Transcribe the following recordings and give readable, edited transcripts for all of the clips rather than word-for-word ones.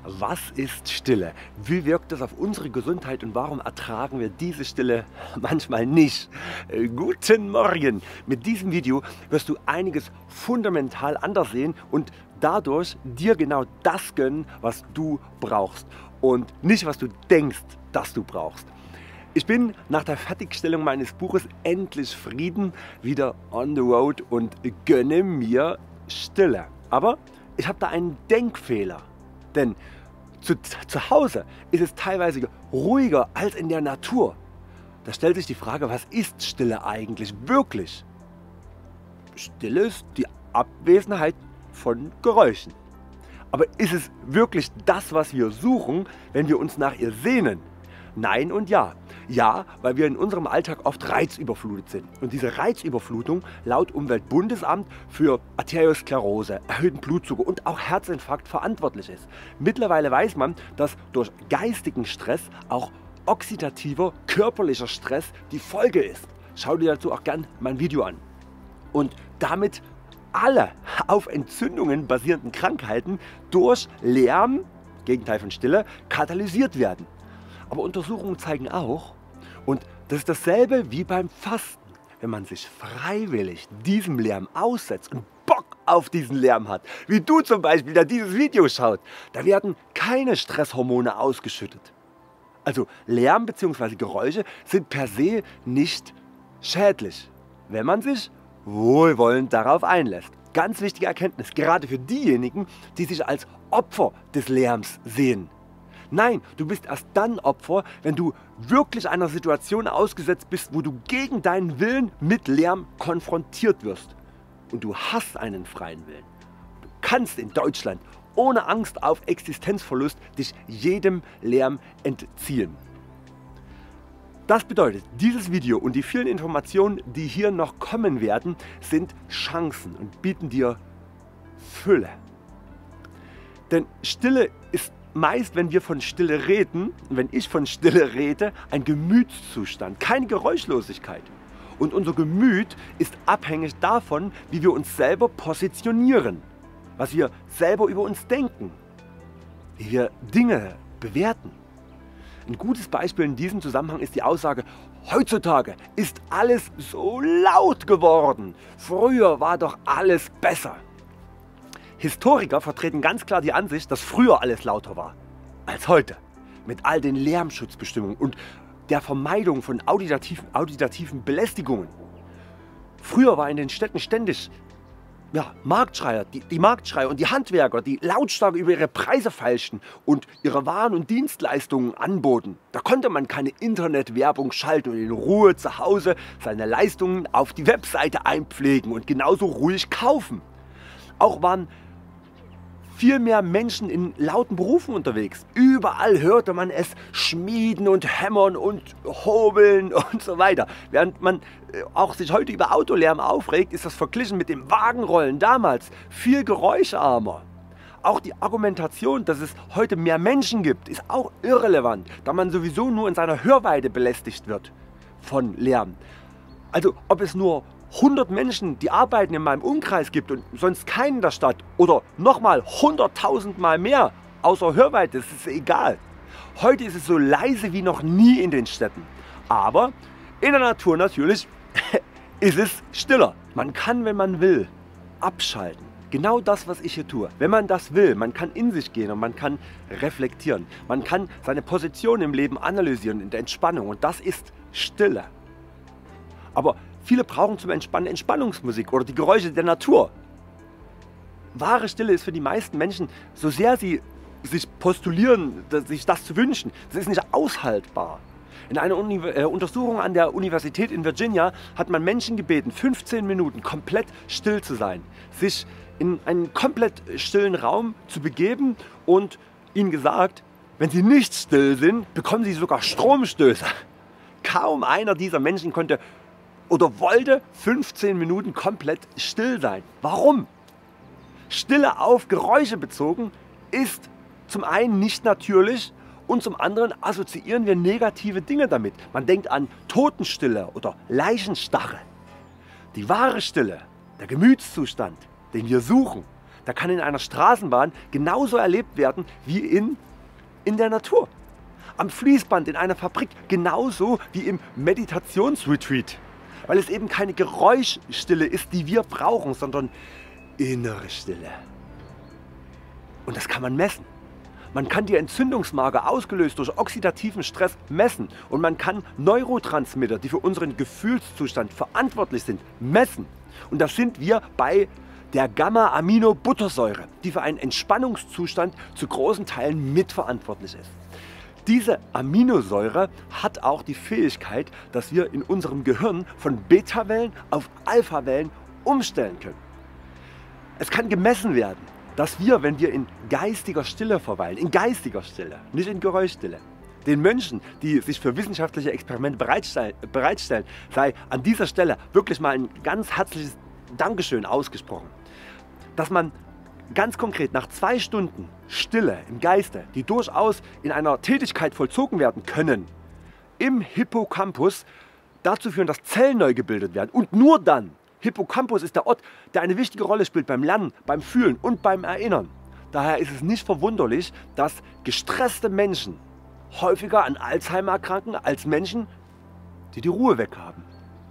Was ist Stille? Wie wirkt es auf unsere Gesundheit und warum ertragen wir diese Stille manchmal nicht? Guten Morgen! Mit diesem Video wirst du einiges fundamental anders sehen und dadurch dir genau das gönnen, was du brauchst und nicht was du denkst, dass du brauchst. Ich bin nach der Fertigstellung meines Buches Endlich Frieden wieder on the road und gönne mir Stille. Aber ich habe da einen Denkfehler. Denn zu Hause ist es teilweise ruhiger als in der Natur. Da stellt sich die Frage, was ist Stille eigentlich wirklich? Stille ist die Abwesenheit von Geräuschen. Aber ist es wirklich das, was wir suchen, wenn wir uns nach ihr sehnen? Nein und ja. Ja, weil wir in unserem Alltag oft reizüberflutet sind. Und diese Reizüberflutung laut Umweltbundesamt für Arteriosklerose, erhöhten Blutzucker und auch Herzinfarkt verantwortlich ist. Mittlerweile weiß man, dass durch geistigen Stress auch oxidativer körperlicher Stress die Folge ist. Schau dir dazu auch gern mein Video an. Und damit alle auf Entzündungen basierenden Krankheiten durch Lärm, Gegenteil von Stille, katalysiert werden. Aber Untersuchungen zeigen auch, und das ist dasselbe wie beim Fasten, wenn man sich freiwillig diesem Lärm aussetzt und Bock auf diesen Lärm hat, wie du zum Beispiel, der dieses Video schaut, da werden keine Stresshormone ausgeschüttet. Also Lärm bzw. Geräusche sind per se nicht schädlich, wenn man sich wohlwollend darauf einlässt. Ganz wichtige Erkenntnis, gerade für diejenigen, die sich als Opfer des Lärms sehen. Nein, du bist erst dann Opfer, wenn du wirklich einer Situation ausgesetzt bist, wo du gegen deinen Willen mit Lärm konfrontiert wirst. Und du hast einen freien Willen. Du kannst in Deutschland ohne Angst auf Existenzverlust dich jedem Lärm entziehen. Das bedeutet, dieses Video und die vielen Informationen, die hier noch kommen werden, sind Chancen und bieten dir Fülle. Denn Stille ist meist, wenn wir von Stille reden, wenn ich von Stille rede, ein Gemütszustand, keine Geräuschlosigkeit. Und unser Gemüt ist abhängig davon, wie wir uns selber positionieren, was wir selber über uns denken, wie wir Dinge bewerten. Ein gutes Beispiel in diesem Zusammenhang ist die Aussage, heutzutage ist alles so laut geworden, früher war doch alles besser. Historiker vertreten ganz klar die Ansicht, dass früher alles lauter war als heute, mit all den Lärmschutzbestimmungen und der Vermeidung von auditativen Belästigungen. Früher war in den Städten ständig Marktschreier, die Marktschreier und die Handwerker, die lautstark über ihre Preise feilschten und ihre Waren und Dienstleistungen anboten. Da konnte man keine Internetwerbung schalten und in Ruhe zu Hause seine Leistungen auf die Webseite einpflegen und genauso ruhig kaufen. Auch waren viel mehr Menschen in lauten Berufen unterwegs. Überall hörte man es schmieden und hämmern und hobeln und so weiter. Während man auch sich heute über Autolärm aufregt, ist das verglichen mit dem Wagenrollen damals viel geräuscharmer. Auch die Argumentation, dass es heute mehr Menschen gibt, ist auch irrelevant, da man sowieso nur in seiner Hörweite belästigt wird von Lärm. Also ob es nur 100 Menschen, die arbeiten in meinem Umkreis gibt und sonst keinen in der Stadt oder nochmal 100.000 Mal mehr außer Hörweite, das ist egal. Heute ist es so leise wie noch nie in den Städten. Aber in der Natur natürlich ist es stiller. Man kann, wenn man will, abschalten. Genau das, was ich hier tue. Wenn man das will, man kann in sich gehen und man kann reflektieren. Man kann seine Position im Leben analysieren in der Entspannung und das ist Stille. Aber viele brauchen zum Entspannen Entspannungsmusik oder die Geräusche der Natur. Wahre Stille ist für die meisten Menschen, so sehr sie sich postulieren, sich das zu wünschen, das ist nicht aushaltbar. In einer Untersuchung an der Universität in Virginia hat man Menschen gebeten, 15 Minuten komplett still zu sein, sich in einen komplett stillen Raum zu begeben und ihnen gesagt, wenn sie nicht still sind, bekommen sie sogar Stromstöße. Kaum einer dieser Menschen konnte oder wollte 15 Minuten komplett still sein. Warum? Stille auf Geräusche bezogen ist zum einen nicht natürlich und zum anderen assoziieren wir negative Dinge damit. Man denkt an Totenstille oder Leichenstarre. Die wahre Stille, der Gemütszustand, den wir suchen, der kann in einer Straßenbahn genauso erlebt werden wie in der Natur. Am Fließband in einer Fabrik genauso wie im Meditationsretreat. Weil es eben keine Geräuschstille ist, die wir brauchen, sondern innere Stille. Und das kann man messen. Man kann die Entzündungsmarker, ausgelöst durch oxidativen Stress, messen. Und man kann Neurotransmitter, die für unseren Gefühlszustand verantwortlich sind, messen. Und das sind wir bei der Gamma-Aminobuttersäure, die für einen Entspannungszustand zu großen Teilen mitverantwortlich ist. Diese Aminosäure hat auch die Fähigkeit, dass wir in unserem Gehirn von Beta-Wellen auf Alpha-Wellen umstellen können. Es kann gemessen werden, dass wir, wenn wir in geistiger Stille verweilen, in geistiger Stille, nicht in Geräuschstille, den Menschen, die sich für wissenschaftliche Experimente bereitstellen, sei an dieser Stelle wirklich mal ein ganz herzliches Dankeschön ausgesprochen, dass man ganz konkret nach 2 Stunden Stille im Geiste, die durchaus in einer Tätigkeit vollzogen werden können, im Hippocampus dazu führen, dass Zellen neu gebildet werden. Und nur dann, Hippocampus ist der Ort, der eine wichtige Rolle spielt beim Lernen, beim Fühlen und beim Erinnern. Daher ist es nicht verwunderlich, dass gestresste Menschen häufiger an Alzheimer erkranken als Menschen, die die Ruhe weghaben.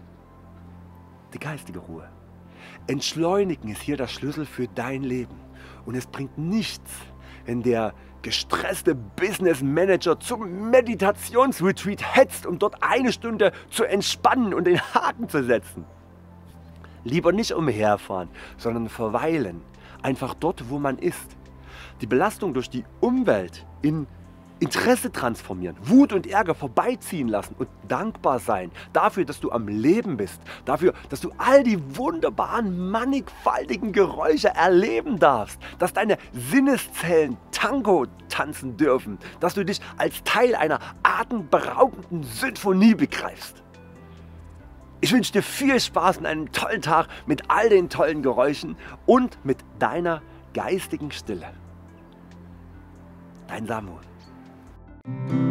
Die geistige Ruhe. Entschleunigen ist hier der Schlüssel für dein Leben. Und es bringt nichts, wenn der gestresste Business Manager zum Meditationsretreat hetzt, um dort 1 Stunde zu entspannen und den Haken zu setzen. Lieber nicht umherfahren, sondern verweilen. Einfach dort, wo man ist. Die Belastung durch die Umwelt in Interesse transformieren, Wut und Ärger vorbeiziehen lassen und dankbar sein dafür, dass du am Leben bist, dafür, dass du all die wunderbaren, mannigfaltigen Geräusche erleben darfst, dass deine Sinneszellen Tango tanzen dürfen, dass du dich als Teil einer atemberaubenden Sinfonie begreifst. Ich wünsche dir viel Spaß und einen tollen Tag mit all den tollen Geräuschen und mit deiner geistigen Stille. Dein Samu.